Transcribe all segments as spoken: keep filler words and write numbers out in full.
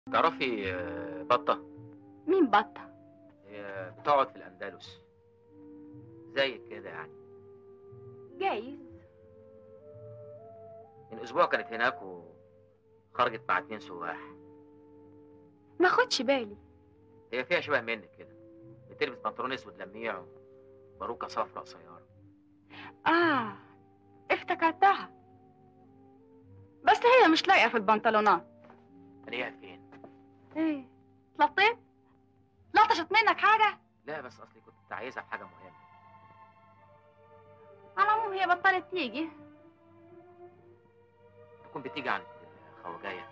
تعرفي آه، بطة؟ مين بطة؟ هي بتقعد في الأندلس زيك كده يعني. جايز. من أسبوع كانت هناك وخرجت مع اتنين سواح. ما خدش بالي. هي فيها شبه منك كده، بتلبس بنطلون اسود لميع وباروكة صفرا قصيرة. اه افتكرتها، بس هي مش لايقة في البنطلونات. الاقيها فين؟ ايه اتلطيت؟ لطشت منك حاجة؟ لا بس أصلي كنت عايزها في حاجة مهمة. على العموم هي بطلت تيجي. تكون بتيجي عند الخواجاية،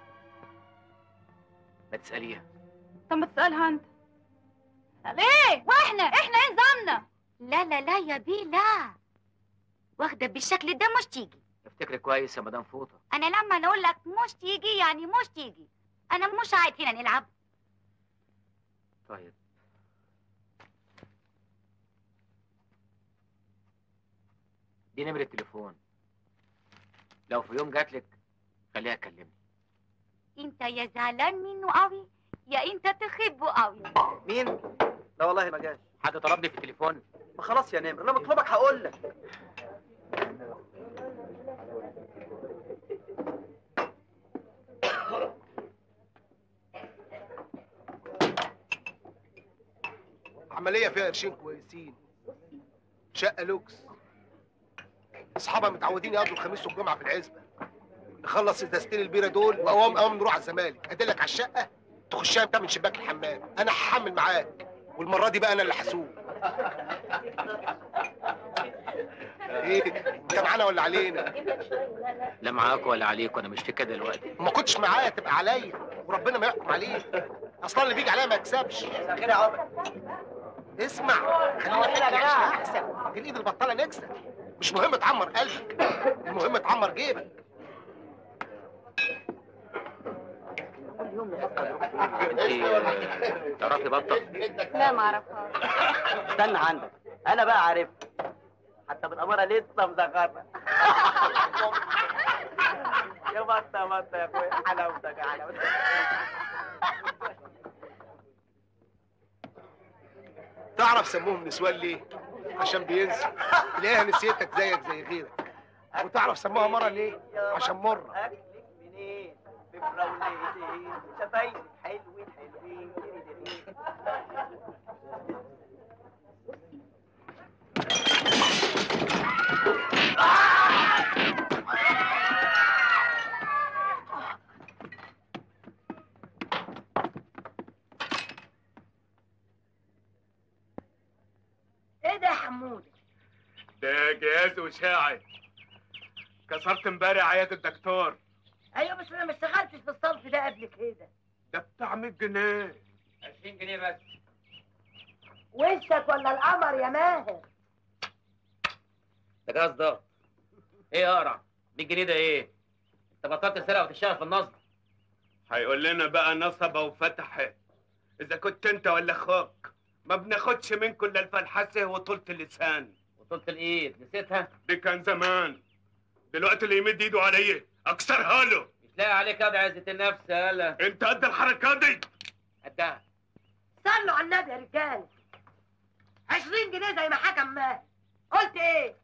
ما تسأليها. طب ما تسألها انت. ليه؟ واحنا احنا ايه نظامنا؟ لا لا لا يا بيه لا، واخده بالشكل ده مش تيجي. افتكري كويس يا مدام فوطة. انا لما نقول لك مش تيجي يعني مش تيجي. انا مش قاعد هنا نلعب. طيب دي نمرة التليفون، لو في يوم جاتلك خليها تكلمني. انت يا زعلان منه قوي يا انت تحبه قوي. مين؟ لا والله ما جاش. حد طلبني في التليفون؟ ما خلاص يا نمر، لما اطلبك هقول لك. عملية فيها قرشين كويسين، شقة لوكس، أصحابها متعودين يقضوا الخميس والجمعة في العزبة. نخلص ازازتين البيرة دول وأقوم أقوم نروح على الزمالك، أدلك على الشقة تخشها أنت من شباك الحمام، أنا هحمل معاك، والمرة دي بقى أنا اللي هسوق. إيه؟ أنت معانا ولا علينا؟ لا معاك ولا عليك، وأنا مش في كده دلوقتي. وما كنتش معايا تبقى عليا، وربنا ما يحكم عليك. أصلا اللي بيجي عليا ما يكسبش. خير يا عمر. اسمع، خلينا في العيشة أحسن، دي الإيد البطالة نكسب. مش مهم تعمر قلبك، المهم تعمر جيبك. انت تعرفي بطة؟ لا ما اعرفهاش. استنى عندك، انا بقى عارف، حتى بالاماره لسه مذكرنا. يا بطه بطه يا اخويا، حلاوتك يا حلاوتك. تعرف سموهم نسوان ليه؟ عشان بينسوا، تلاقيها نسيتك زيك زي غيرك. وتعرف سموها مرة ليه؟ عشان مرة. اكلك منين؟ بفراولتين، شفايفك حلوين حلوين. ايه ده يا حمود؟ ده جهاز وشاعي، كسرت امبارح عيادة الدكتور. ايوه بس انا ما اشتغلتش في الصرف ده قبل كده. ده بتاع مية جنيه. عشرين جنيه بس. وشك ولا القمر يا ماهر؟ ده جهاز ضغط. ايه يا اقرع؟ مية جنيه ده ايه؟ انت بطلت تسرق وتشتغل في النصب. هيقول لنا بقى نصبه وفتحت. اذا كنت انت ولا اخوك ما بناخدش منكم الا الفلحسه وطولة اللسان. وطولة الايد نسيتها؟ دي كان زمان، دلوقتي اللي يمد ايده عليا اكسرها له. مش لاقي عليك قد عزة النفس يالا. انت قد الحركات دي؟ قدها. صلوا على النبي يا رجاله. عشرين جنيه زي ما حكم ماهر. قلت ايه؟